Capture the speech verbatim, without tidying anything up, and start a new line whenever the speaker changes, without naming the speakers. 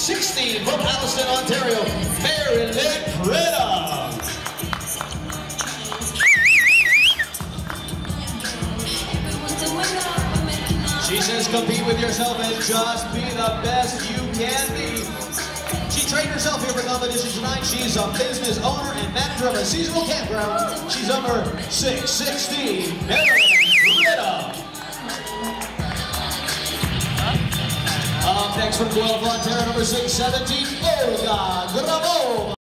sixteen from Alliston, Ontario, Marilynn Pridham. She says compete with yourself and just be the best you can be. She trained herself here for competition tonight. She's a business owner and manager of a seasonal campground. She's number six sixteen, Marilynn Pridham. Up next from Guelph, Ontario, number six seventeen, Olga Grabo.